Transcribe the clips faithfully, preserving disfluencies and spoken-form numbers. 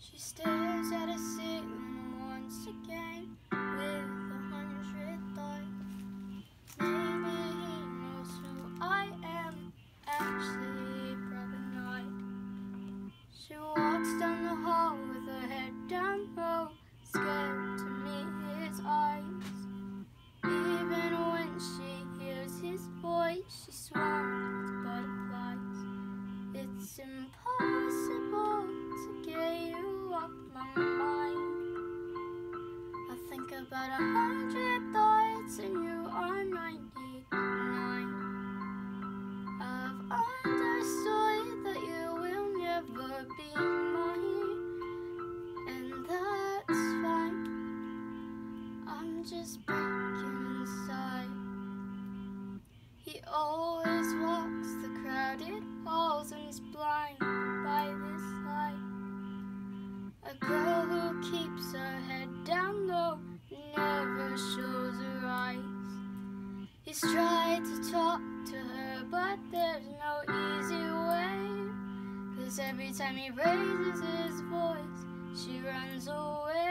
She stares at a ceiling once again with a hundred thoughts. Maybe he knows who I am, actually probably not. She walks down the hall with her head down low, scared to meet his eyes. Even when she hears his voice, she swarms with butterflies. It's impossible to get you off my mind. I think about a hundred thoughts and you are ninety-nine. I've understood that you will never be mine, and that's fine. I'm just breaking inside. He always walks the crowded halls and is blinded by this light. A girl who keeps her head down low, never shows her eyes. He's tried to talk to her, but there's no easy way. 'Cause every time he raises his voice, she runs away.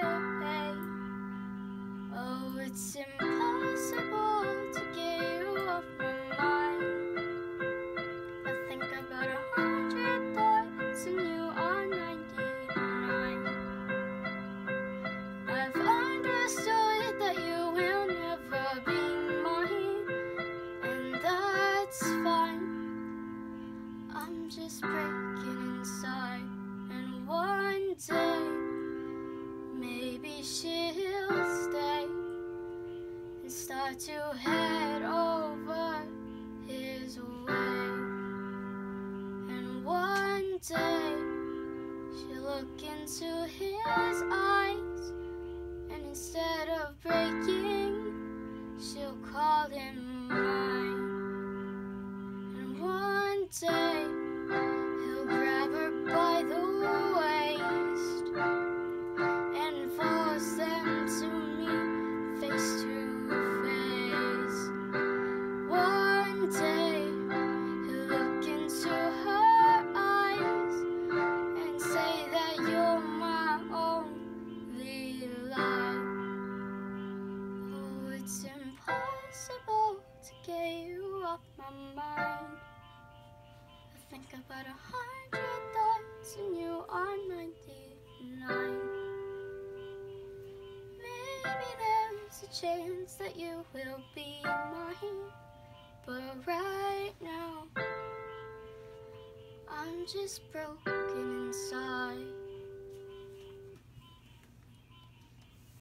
Oh, it's impossible to get you off my mind. I think about a hundred thoughts and you are ninety-nine. I've understood that you will never be mine, and that's fine. I'm just breaking inside, and one day maybe she'll stay and start to head over his way. And one day she'll look into his eyes, and instead of breaking, she'll call him mine. And one day he'll grab her by the waist and force them to meet face to face. One day he'll look into her eyes and say that you're my only life. Oh, it's impossible to get you off my mind. I think about a hundred thoughts and you are ninety-nine. Maybe there's a chance that you will be mine, but right now I'm just broken inside.